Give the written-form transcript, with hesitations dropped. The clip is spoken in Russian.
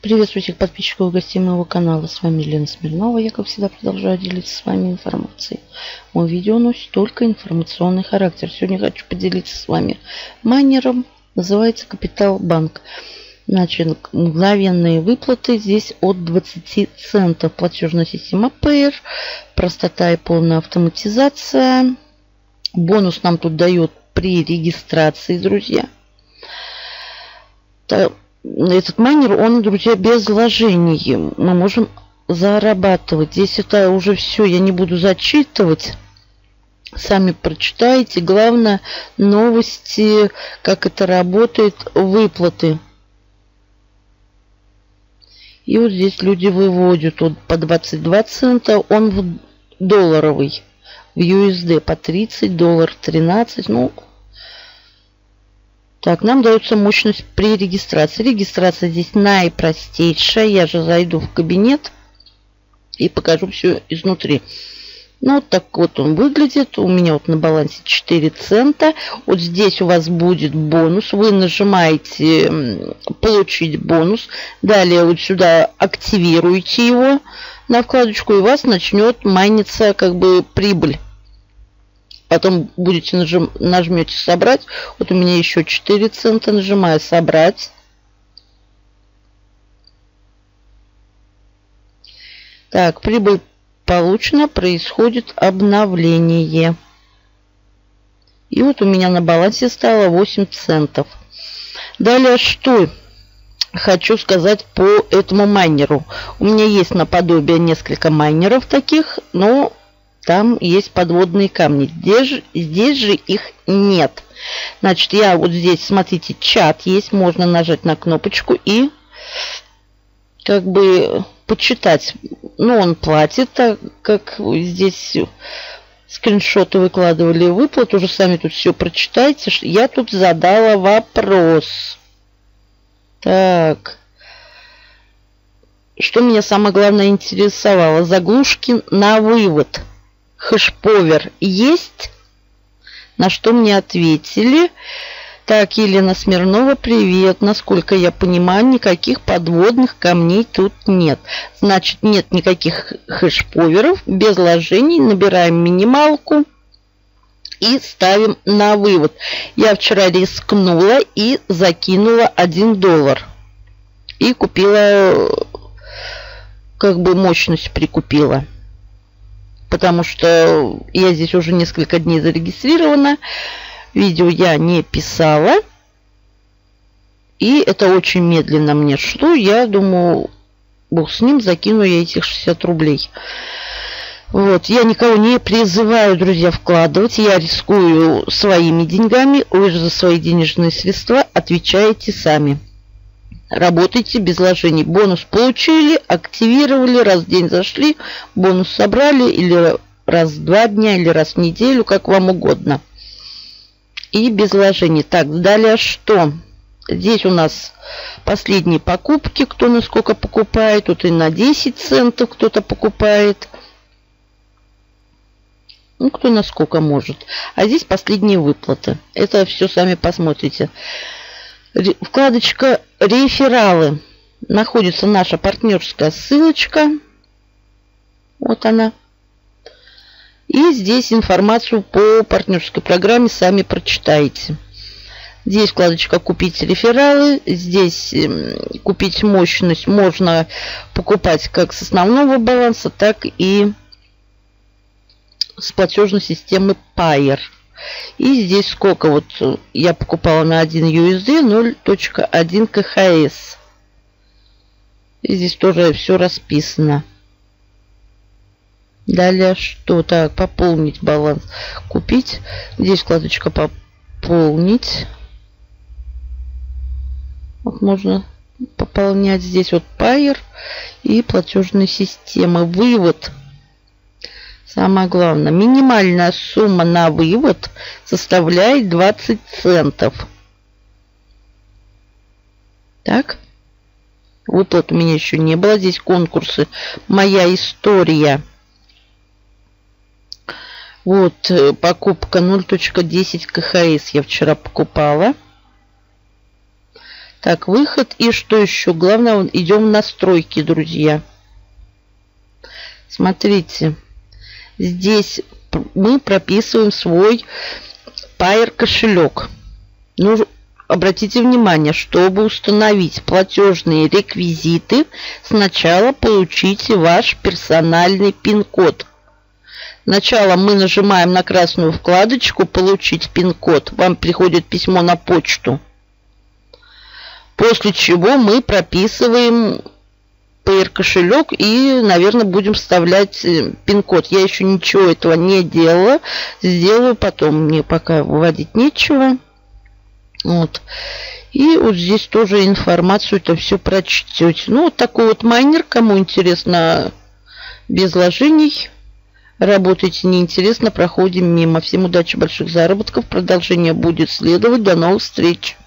Приветствую всех подписчиков и гостей моего канала. С вами Лена Смирнова. Я, как всегда, продолжаю делиться с вами информацией. Мое видео носит только информационный характер. Сегодня хочу поделиться с вами майнером. Называется Капитал Банк. Значит, мгновенные выплаты здесь от 20 центов. Платежная система Payer. Простота и полная автоматизация. Бонус нам тут дает при регистрации, друзья. Этот майнер, он, друзья, без вложений. Мы можем зарабатывать. Здесь это уже все, я не буду зачитывать. Сами прочитайте. Главное, новости, как это работает, выплаты. И вот здесь люди выводят вот по 22 цента. Он в долларовый. В USD по 30, доллар 13. Ну, так, нам дается мощность при регистрации. Регистрация здесь наипростейшая. Я же зайду в кабинет и покажу все изнутри. Ну, вот так вот он выглядит. У меня вот на балансе 4 цента. Вот здесь у вас будет бонус. Вы нажимаете «Получить бонус». Далее вот сюда активируете его на вкладочку, и у вас начнет майниться как бы прибыль. Потом будете нажмете «Собрать». Вот у меня еще 4 цента. Нажимаю «Собрать». Так, прибыль получена. Происходит обновление. И вот у меня на балансе стало 8 центов. Далее, что хочу сказать по этому майнеру. У меня есть наподобие несколько майнеров таких, но там есть подводные камни. Здесь же их нет. Значит, я вот здесь, смотрите, чат есть. Можно нажать на кнопочку и как бы почитать. Ну, он платит, так как здесь скриншоты выкладывали выплат. Уже сами тут все прочитайте. Я тут задала вопрос. Так. Что меня самое главное интересовало? Заглушки на вывод. Хэшповер есть? На что мне ответили. Так, Елена Смирнова, привет. Насколько я понимаю, никаких подводных камней тут нет. Значит, нет никаких хэшповеров. Без вложений набираем минималку и ставим на вывод. Я вчера рискнула и закинула 1 доллар. И купила, как бы мощность прикупила. Потому что я здесь уже несколько дней зарегистрирована. Видео я не писала. И это очень медленно мне шло. Я думаю, бог с ним, закину я этих 60 рублей. Вот. Я никого не призываю, друзья, вкладывать. Я рискую своими деньгами. Вы же за свои денежные средства отвечаете сами. Работайте без вложений. Бонус получили, активировали, раз в день зашли, бонус собрали, или раз в 2 дня, или раз в неделю, как вам угодно. И без вложений. Так, далее что? Здесь у нас последние покупки, кто на сколько покупает. Тут и на 10 центов кто-то покупает. Ну, кто на сколько может. А здесь последние выплаты. Это все сами посмотрите. Вкладочка «Рефералы». Находится наша партнерская ссылочка. Вот она. И здесь информацию по партнерской программе сами прочитаете. Здесь вкладочка «Купить рефералы». Здесь купить мощность можно покупать как с основного баланса, так и с платежной системы Payer. И здесь сколько вот я покупала на 1 USD 0.1 КХС. И здесь тоже все расписано. Далее что? Так, пополнить баланс. Купить. Здесь вкладочка пополнить. Вот можно пополнять здесь вот Payer и платежные системы. Вывод. Самое главное, минимальная сумма на вывод составляет 20 центов. Так. Выплат у меня еще не было. Здесь конкурсы. Моя история. Вот, покупка 0.10 КХС я вчера покупала. Так, выход. И что еще? Главное, идем в настройки, друзья. Смотрите. Здесь мы прописываем свой Payeer кошелек. Ну, обратите внимание, чтобы установить платежные реквизиты, сначала получите ваш персональный пин-код. Сначала мы нажимаем на красную вкладочку «Получить пин-код». Вам приходит письмо на почту. После чего мы прописываем Payeer кошелек и, наверное, будем вставлять пин-код. Я еще ничего этого не делала. Сделаю потом. Мне пока вводить нечего. Вот. И вот здесь тоже информацию это все прочтете. Ну, вот такой вот майнер. Кому интересно, без вложений. Работайте неинтересно, проходим мимо. Всем удачи, больших заработков. Продолжение будет следовать. До новых встреч.